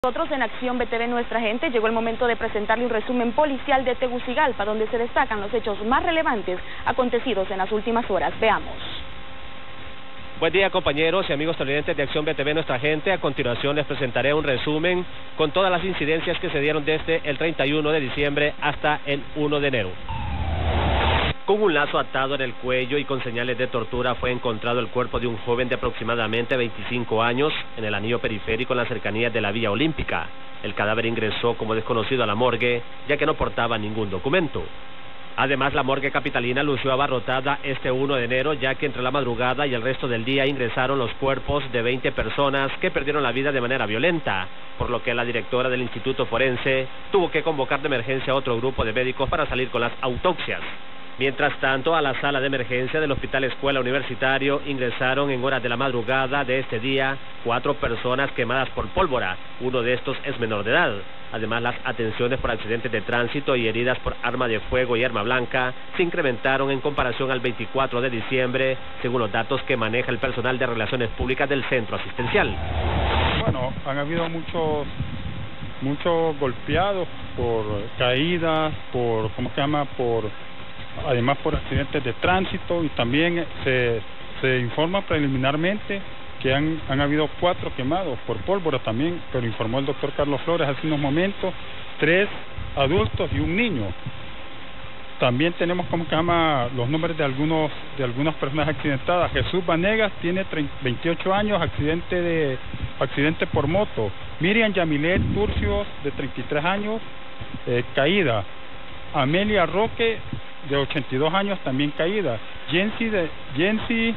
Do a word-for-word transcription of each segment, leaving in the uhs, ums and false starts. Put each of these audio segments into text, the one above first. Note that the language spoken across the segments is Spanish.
Nosotros en Acción B T V Nuestra Gente llegó el momento de presentarle un resumen policial de Tegucigalpa, donde se destacan los hechos más relevantes acontecidos en las últimas horas. Veamos. Buen día, compañeros y amigos televidentes de Acción B T V Nuestra Gente. A continuación les presentaré un resumen con todas las incidencias que se dieron desde el treinta y uno de diciembre hasta el uno de enero. Con un lazo atado en el cuello y con señales de tortura fue encontrado el cuerpo de un joven de aproximadamente veinticinco años en el anillo periférico en las cercanías de la Vía Olímpica. El cadáver ingresó como desconocido a la morgue, ya que no portaba ningún documento. Además, la morgue capitalina lució abarrotada este uno de enero, ya que entre la madrugada y el resto del día ingresaron los cuerpos de veinte personas que perdieron la vida de manera violenta, por lo que la directora del Instituto Forense tuvo que convocar de emergencia a otro grupo de médicos para salir con las autopsias. Mientras tanto, a la sala de emergencia del Hospital Escuela Universitario ingresaron en horas de la madrugada de este día cuatro personas quemadas por pólvora. Uno de estos es menor de edad. Además, las atenciones por accidentes de tránsito y heridas por arma de fuego y arma blanca se incrementaron en comparación al veinticuatro de diciembre, según los datos que maneja el personal de Relaciones Públicas del centro asistencial. Bueno, han habido muchos, muchos golpeados por caídas, por, ¿cómo se llama?, por... además por accidentes de tránsito, y también se, se informa preliminarmente que han, han habido cuatro quemados por pólvora también, pero informó el doctor Carlos Flores hace unos momentos, tres adultos y un niño. También tenemos, como se llama, los nombres de algunos de algunas personas accidentadas. Jesús Vanegas tiene veintiocho años, accidente de accidente por moto. Miriam Yamilet Turcios, de treinta y tres años, eh, caída. Amelia Roque, de ochenta y dos años, también caída. Jensi, de, Jensi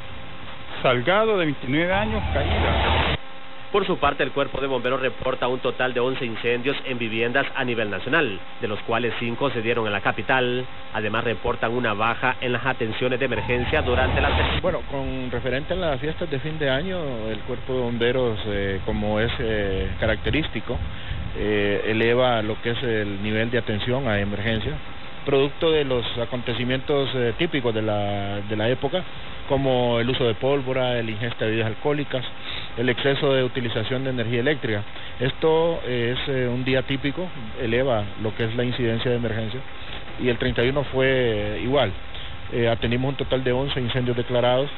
Salgado, de veintinueve años, caída. Por su parte, el Cuerpo de Bomberos reporta un total de once incendios en viviendas a nivel nacional, de los cuales cinco se dieron en la capital. Además, reportan una baja en las atenciones de emergencia durante las... Bueno, con referente a las fiestas de fin de año, el Cuerpo de Bomberos, eh, como es eh, característico, eh, eleva lo que es el nivel de atención a emergencia, producto de los acontecimientos eh, típicos de la, de la época, como el uso de pólvora, la ingesta de bebidas alcohólicas, el exceso de utilización de energía eléctrica. Esto eh, es eh, un día típico, eleva lo que es la incidencia de emergencia, y el treinta y uno fue eh, igual. Eh, atendimos un total de once incendios declarados,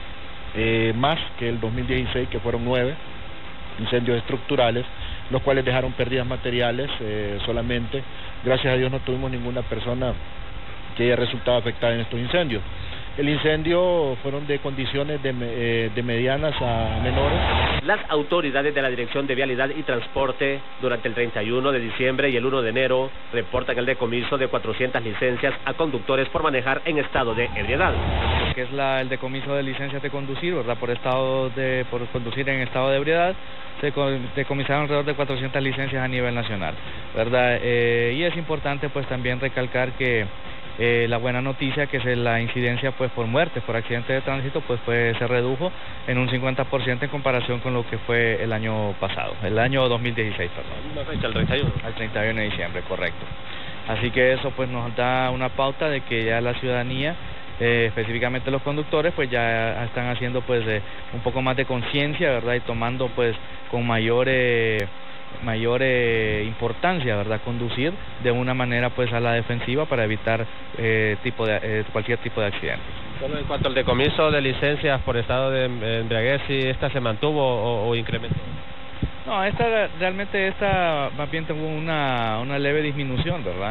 eh, más que el dos mil dieciséis, que fueron nueve incendios estructurales, los cuales dejaron pérdidas materiales eh, solamente. Gracias a Dios no tuvimos ninguna persona que haya resultado afectada en estos incendios. El incendio fueron de condiciones de, eh, de medianas a menores. Las autoridades de la Dirección de Vialidad y Transporte durante el treinta y uno de diciembre y el uno de enero reportan el decomiso de cuatrocientas licencias a conductores por manejar en estado de ebriedad. Que es la, el decomiso de licencias de conducir, ¿verdad? Por estado de por conducir en estado de ebriedad. Se decomisaron alrededor de cuatrocientas licencias a nivel nacional, ¿verdad? Eh, y es importante pues también recalcar que eh, la buena noticia que es la incidencia pues por muertes, por accidentes de tránsito, pues fue, se redujo en un cincuenta por ciento en comparación con lo que fue el año pasado, el año dos mil dieciséis, perdón. ¿La fecha, el treinta y uno? Al treinta y uno de diciembre, correcto. Así que eso pues nos da una pauta de que ya la ciudadanía, Eh, específicamente los conductores, pues ya están haciendo pues eh, un poco más de conciencia, ¿verdad? Y tomando pues con mayor eh, mayor eh, importancia, ¿verdad? Conducir de una manera pues a la defensiva para evitar eh, tipo de eh, cualquier tipo de accidente. Bueno, en cuanto al decomiso de licencias por estado de embriaguez, ¿si esta se mantuvo o, o incrementó? No, esta realmente esta más bien tuvo una una leve disminución, ¿verdad?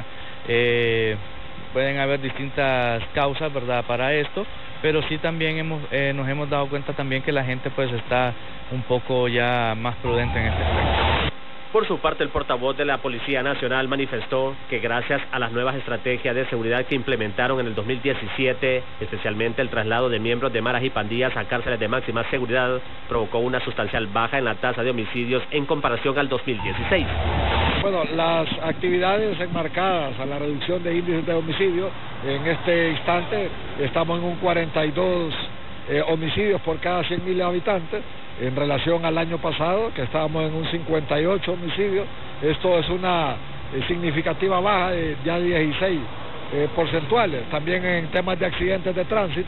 Eh, Pueden haber distintas causas, ¿verdad?, para esto, pero sí también hemos eh, nos hemos dado cuenta también que la gente pues está un poco ya más prudente en este aspecto. Por su parte, el portavoz de la Policía Nacional manifestó que gracias a las nuevas estrategias de seguridad que implementaron en el dos mil diecisiete, especialmente el traslado de miembros de maras y pandillas a cárceles de máxima seguridad, provocó una sustancial baja en la tasa de homicidios en comparación al dos mil dieciséis. Bueno, las actividades enmarcadas a la reducción de índices de homicidio, en este instante estamos en un cuarenta y dos eh, homicidios por cada cien mil habitantes, en relación al año pasado, que estábamos en un cincuenta y ocho homicidios. Esto es una eh, significativa baja de ya dieciséis eh, porcentuales. También en temas de accidentes de tránsito,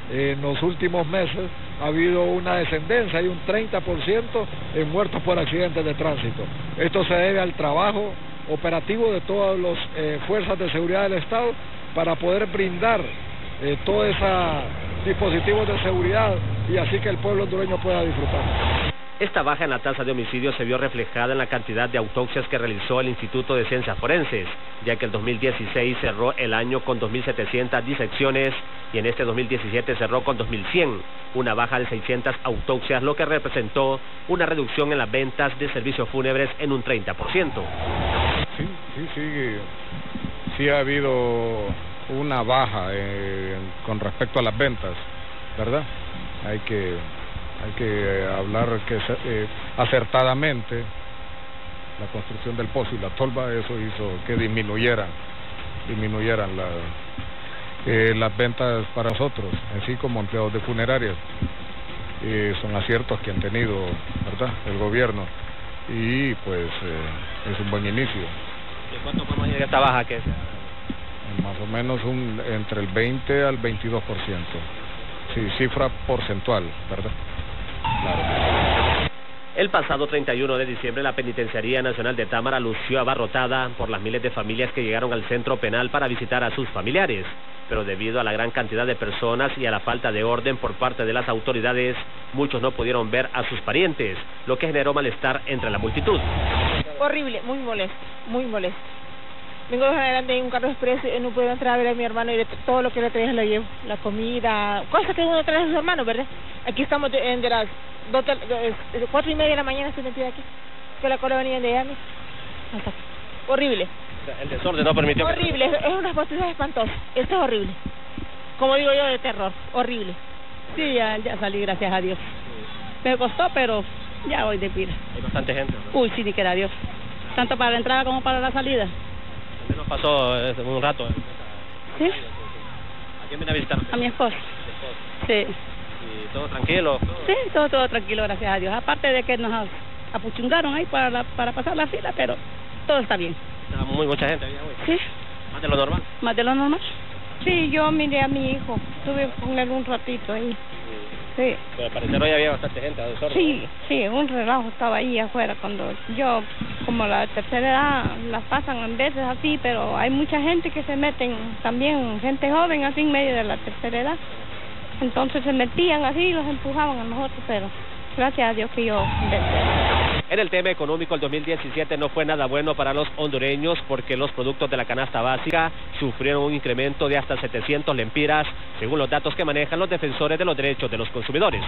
en los últimos meses ha habido una descendencia, hay un treinta por ciento en muertos por accidentes de tránsito. Esto se debe al trabajo operativo de todas las eh, fuerzas de seguridad del Estado para poder brindar eh, todos esos dispositivos de seguridad y así que el pueblo hondureño pueda disfrutar. Esta baja en la tasa de homicidios se vio reflejada en la cantidad de autopsias que realizó el Instituto de Ciencias Forenses, ya que el dos mil dieciséis cerró el año con dos mil setecientas disecciones y en este dos mil diecisiete cerró con dos mil cien, una baja de seiscientas autopsias, lo que representó una reducción en las ventas de servicios fúnebres en un treinta por ciento. Sí, sí, sí, sí ha habido una baja eh, con respecto a las ventas, ¿verdad? Hay que... Hay que eh, hablar que eh, acertadamente la construcción del pozo y la tolva, eso hizo que disminuyeran, disminuyeran la, eh, las ventas para nosotros, así como empleados de funerarias. Eh, son aciertos que han tenido, ¿verdad?, el gobierno, y pues eh, es un buen inicio. ¿Y cuánto podemos llegar a esta baja que es? Más o menos un, entre el veinte al veintidós por ciento, sí, cifra porcentual, ¿verdad? Claro. El pasado treinta y uno de diciembre la Penitenciaría Nacional de Támara lució abarrotada por las miles de familias que llegaron al centro penal para visitar a sus familiares, pero debido a la gran cantidad de personas y a la falta de orden por parte de las autoridades, muchos no pudieron ver a sus parientes, lo que generó malestar entre la multitud. Horrible, muy molesto, muy molesto. Vengo adelante en un carro expreso y no puedo entrar a ver a mi hermano y todo lo que le traes lo llevo, la comida, cosas que uno trae a sus hermanos, ¿verdad? Aquí estamos de, de las dos, de, de cuatro y media de la mañana estoy metida aquí, que la cola venía de Miami. Hasta aquí. Horrible. El desorden no permitió... Horrible, es, es una posición espantosa, esto es horrible. Como digo yo, de terror, horrible. Sí, ya, ya salí, gracias a Dios. Me costó, pero ya voy de pila. Hay bastante gente, ¿no? Uy, sí, ni quiera Dios. Tanto para la entrada como para la salida. Nos pasó eh, un rato. Eh. ¿Sí? ¿A quién viene a visitar? A mi esposo. Sí. ¿Y todo tranquilo? Sí, todo, todo tranquilo, gracias a Dios. Aparte de que nos apuchungaron ahí para, la, para pasar la fila, pero todo está bien. Muy mucha gente había hoy. Sí. ¿Más de lo normal? ¿Más de lo normal? Sí, yo miré a mi hijo. Estuve con él un ratito ahí. Sí. Pero al parecer hoy había bastante gente, desorden. Sí, sí, un relajo estaba ahí afuera cuando yo, como la tercera edad, las pasan en veces así, pero hay mucha gente que se meten, también gente joven así en medio de la tercera edad. Entonces se metían así y los empujaban a nosotros, pero gracias a Dios que yo... En el tema económico, el dos mil diecisiete no fue nada bueno para los hondureños porque los productos de la canasta básica sufrieron un incremento de hasta setecientos lempiras, según los datos que manejan los defensores de los derechos de los consumidores.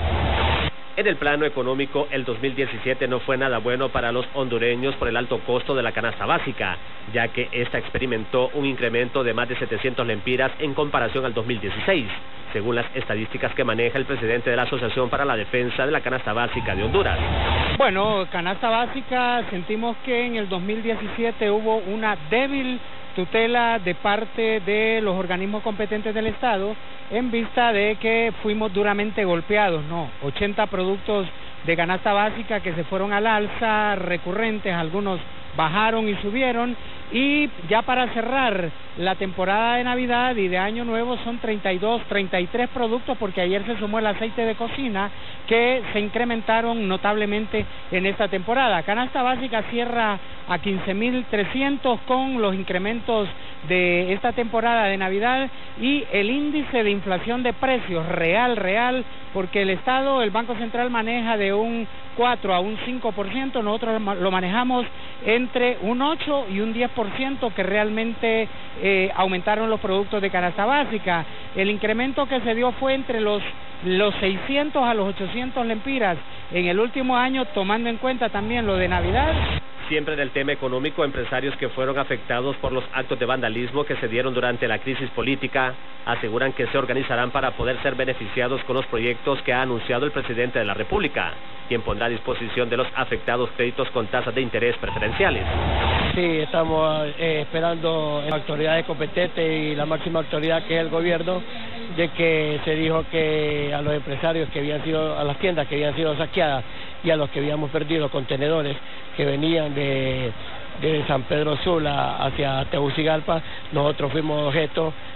En el plano económico, el dos mil diecisiete no fue nada bueno para los hondureños por el alto costo de la canasta básica, ya que esta experimentó un incremento de más de setecientos lempiras en comparación al dos mil dieciséis, según las estadísticas que maneja el presidente de la Asociación para la Defensa de la Canasta Básica de Honduras. Bueno, canasta básica, sentimos que en el dos mil diecisiete hubo una débil tutela de parte de los organismos competentes del Estado en vista de que fuimos duramente golpeados, ¿no? ochenta productos de canasta básica que se fueron al alza, recurrentes, algunos bajaron y subieron, y ya para cerrar la temporada de Navidad y de Año Nuevo son treinta y dos, treinta y tres productos, porque ayer se sumó el aceite de cocina, que se incrementaron notablemente en esta temporada. Canasta básica cierra a quince mil trescientos con los incrementos de esta temporada de Navidad y el índice de inflación de precios real, real, porque el Estado, el Banco Central maneja de un cuatro a un cinco por ciento, nosotros lo manejamos entre un ocho y un diez por ciento, que realmente eh, aumentaron los productos de canasta básica. El incremento que se dio fue entre los los seiscientos a los ochocientos lempiras en el último año, tomando en cuenta también lo de Navidad. Siempre en el tema económico, empresarios que fueron afectados por los actos de vandalismo que se dieron durante la crisis política aseguran que se organizarán para poder ser beneficiados con los proyectos que ha anunciado el presidente de la República, quien pondrá a disposición de los afectados créditos con tasas de interés preferenciales. Sí, estamos eh, esperando las autoridades competentes y la máxima autoridad, que es el gobierno, de que se dijo que a los empresarios que habían sido, a las tiendas que habían sido saqueadas y a los que habíamos perdido contenedores que venían de, de San Pedro Sula hacia Tegucigalpa, nosotros fuimos objeto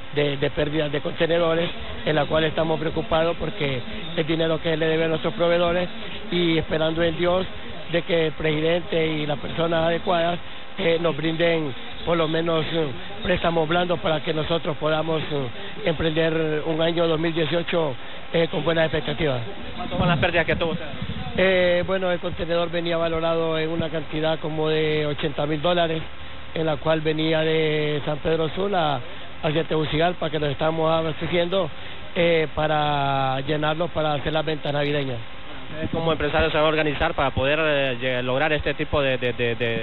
de, de pérdidas de contenedores, en la cual estamos preocupados porque es dinero que le debe a nuestros proveedores y esperando en Dios de que el presidente y las personas adecuadas eh, nos brinden por lo menos eh, préstamos blandos para que nosotros podamos eh, emprender un año dos mil dieciocho eh, con buenas expectativas. ¿Cuánto son las pérdidas que tuvo usted? Eh, bueno, el contenedor venía valorado en una cantidad como de ochenta mil dólares, en la cual venía de San Pedro Sula hacia Tegucigalpa, que nos estamos abasteciendo eh, para llenarlos para hacer las ventas navideñas. ¿Ustedes como empresarios se van a organizar para poder eh, lograr este tipo de...? de, de, de...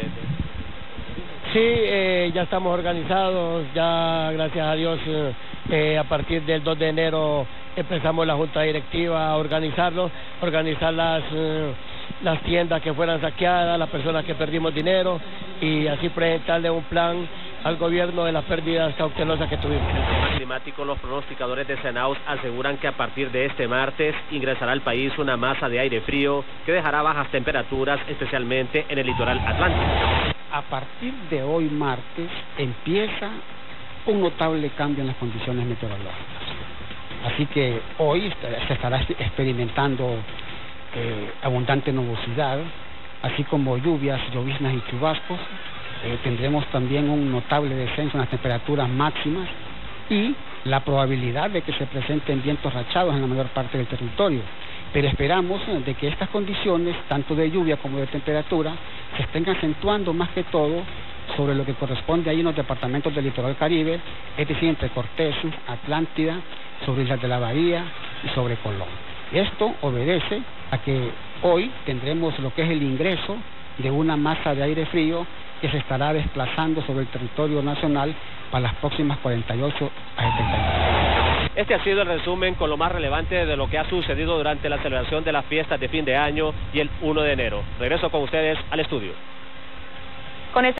Sí, eh, ya estamos organizados, ya gracias a Dios eh, eh, a partir del dos de enero empezamos la junta directiva a organizarlo, organizar las, eh, las tiendas que fueran saqueadas, las personas que perdimos dinero y así presentarle un plan al gobierno de las pérdidas cautelosas que tuvimos. En el tema climático, los pronosticadores de Senaus aseguran que a partir de este martes ingresará al país una masa de aire frío que dejará bajas temperaturas, especialmente en el litoral atlántico. A partir de hoy martes empieza un notable cambio en las condiciones meteorológicas. Así que hoy se estará experimentando eh, abundante nubosidad, así como lluvias, lloviznas y chubascos. Eh, tendremos también un notable descenso en las temperaturas máximas y la probabilidad de que se presenten vientos rachados en la mayor parte del territorio. Pero esperamos de que estas condiciones, tanto de lluvia como de temperatura, se estén acentuando más que todo sobre lo que corresponde ahí en los departamentos del litoral Caribe, es decir, entre Cortés, Atlántida, sobre Islas de la Bahía y sobre Colón. Esto obedece a que hoy tendremos lo que es el ingreso de una masa de aire frío que se estará desplazando sobre el territorio nacional para las próximas cuarenta y ocho a setenta y nueve. Este ha sido el resumen con lo más relevante de lo que ha sucedido durante la celebración de las fiestas de fin de año y el uno de enero. Regreso con ustedes al estudio.